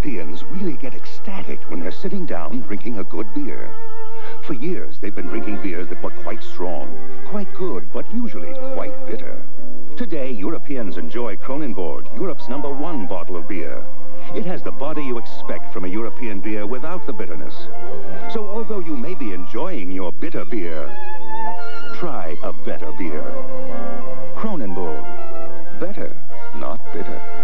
Europeans really get ecstatic when they're sitting down drinking a good beer. For years, they've been drinking beers that were quite strong, quite good, but usually quite bitter. Today, Europeans enjoy Kronenbourg, Europe's #1 bottle of beer. It has the body you expect from a European beer without the bitterness. So although you may be enjoying your bitter beer, try a better beer. Kronenbourg. Better, not bitter.